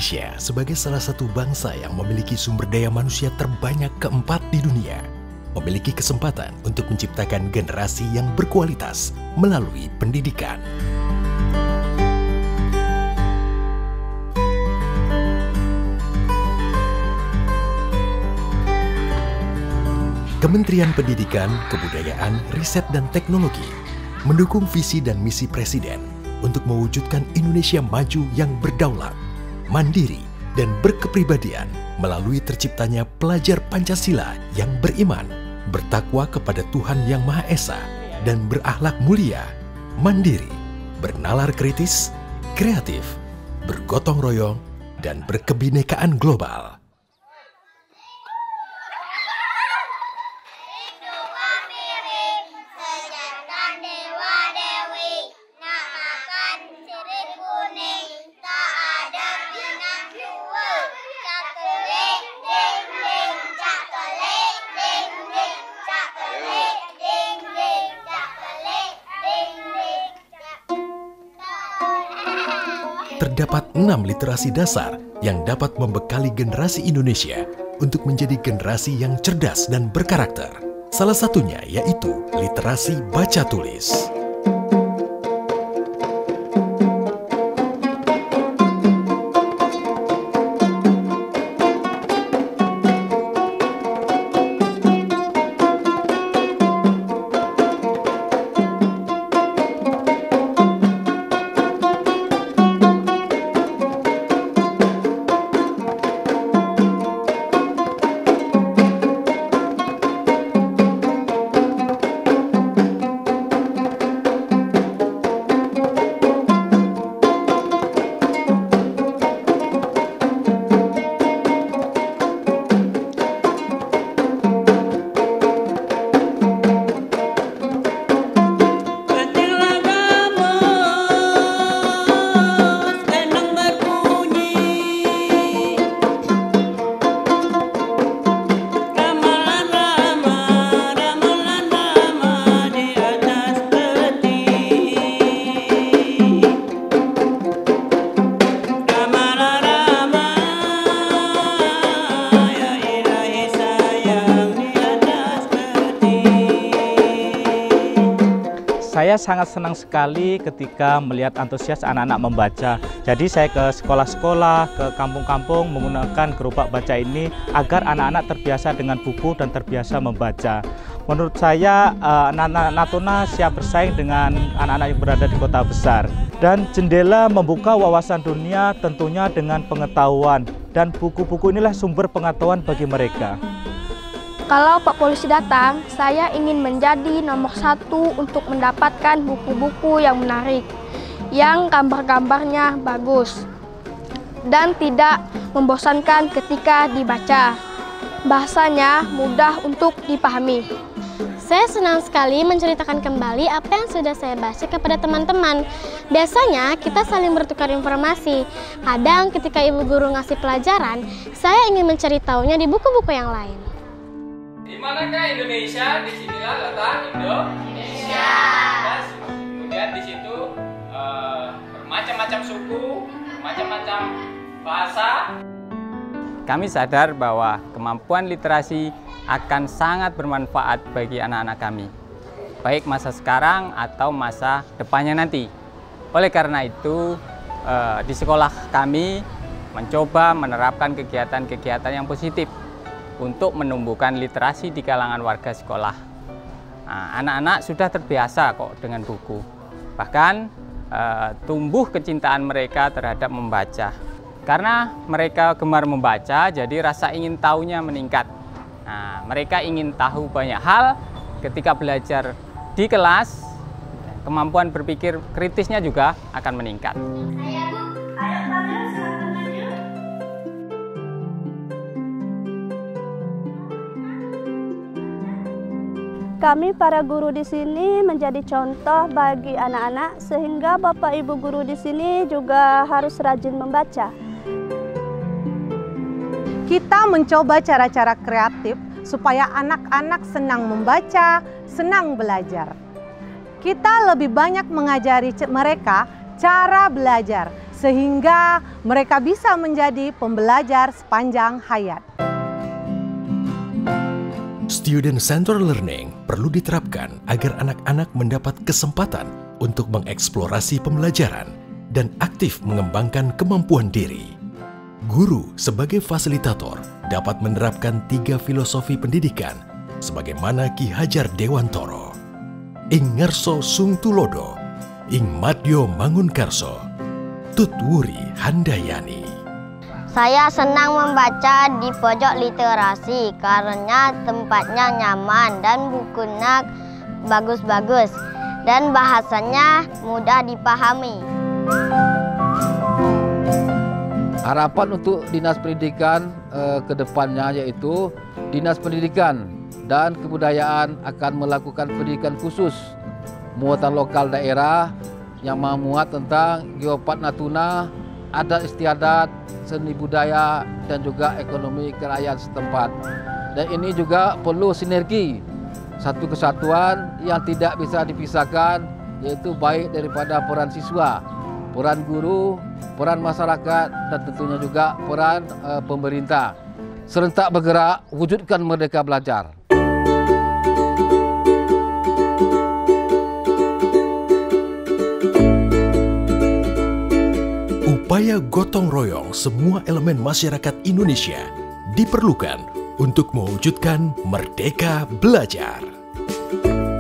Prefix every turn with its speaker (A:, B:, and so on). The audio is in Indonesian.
A: Indonesia sebagai salah satu bangsa yang memiliki sumber daya manusia terbanyak keempat di dunia, memiliki kesempatan untuk menciptakan generasi yang berkualitas melalui pendidikan. Kementerian Pendidikan, Kebudayaan, Riset dan Teknologi mendukung visi dan misi Presiden untuk mewujudkan Indonesia maju yang berdaulat, mandiri, dan berkepribadian melalui terciptanya pelajar Pancasila yang beriman, bertakwa kepada Tuhan Yang Maha Esa, dan berakhlak mulia, mandiri, bernalar kritis, kreatif, bergotong royong, dan berkebinekaan global. Terdapat 6 literasi dasar yang dapat membekali generasi Indonesia untuk menjadi generasi yang cerdas dan berkarakter. Salah satunya yaitu literasi baca tulis.
B: Saya sangat senang sekali ketika melihat antusias anak-anak membaca. Jadi saya ke sekolah-sekolah, ke kampung-kampung menggunakan gerobak baca ini agar anak-anak terbiasa dengan buku dan terbiasa membaca. Menurut saya anak-anak Natuna siap bersaing dengan anak-anak yang berada di kota besar. Dan jendela membuka wawasan dunia tentunya dengan pengetahuan. Dan buku-buku inilah sumber pengetahuan bagi mereka.
C: Kalau Pak Polisi datang, saya ingin menjadi nomor 1 untuk mendapatkan buku-buku yang menarik, yang gambar-gambarnya bagus, dan tidak membosankan ketika dibaca. Bahasanya mudah untuk dipahami.
D: Saya senang sekali menceritakan kembali apa yang sudah saya baca kepada teman-teman. Biasanya kita saling bertukar informasi. Kadang ketika ibu guru ngasih pelajaran, saya ingin mencari tahunya di buku-buku yang lain.
E: Di manakah Indonesia? Disinilah letak Indonesia. Kemudian di situ bermacam-macam suku, bermacam-macam bahasa.
F: Kami sadar bahwa kemampuan literasi akan sangat bermanfaat bagi anak-anak kami, baik masa sekarang atau masa depannya nanti. Oleh karena itu, di sekolah kami mencoba menerapkan kegiatan-kegiatan yang positif untuk menumbuhkan literasi di kalangan warga sekolah. Anak-anak sudah terbiasa kok dengan buku. Bahkan tumbuh kecintaan mereka terhadap membaca. Karena mereka gemar membaca, jadi rasa ingin tahunya meningkat. Mereka ingin tahu banyak hal ketika belajar di kelas, kemampuan berpikir kritisnya juga akan meningkat.
G: Kami para guru di sini menjadi contoh bagi anak-anak sehingga Bapak Ibu guru di sini juga harus rajin membaca.
H: Kita mencoba cara-cara kreatif supaya anak-anak senang membaca, senang belajar. Kita lebih banyak mengajari mereka cara belajar sehingga mereka bisa menjadi pembelajar sepanjang hayat.
A: Student-centered learning perlu diterapkan agar anak-anak mendapat kesempatan untuk mengeksplorasi pembelajaran dan aktif mengembangkan kemampuan diri. Guru sebagai fasilitator dapat menerapkan 3 filosofi pendidikan sebagaimana Ki Hajar Dewantoro. Ing ngarso sung tulodo, ing madyo mangunkarso, tutwuri handayani.
I: Saya senang membaca di pojok literasi karena tempatnya nyaman dan bukunya bagus-bagus dan bahasanya mudah dipahami.
J: Harapan untuk Dinas Pendidikan ke depannya yaitu Dinas Pendidikan dan Kebudayaan akan melakukan pendidikan khusus muatan lokal daerah yang memuat tentang Geopark Natuna, adat istiadat, seni budaya, dan juga ekonomi kerakyatan setempat. Dan ini juga perlu sinergi, satu kesatuan yang tidak bisa dipisahkan, yaitu baik daripada peran siswa, peran guru, peran masyarakat, dan tentunya juga peran pemerintah. Serentak bergerak, wujudkan Merdeka Belajar.
A: Upaya gotong royong semua elemen masyarakat Indonesia diperlukan untuk mewujudkan Merdeka Belajar.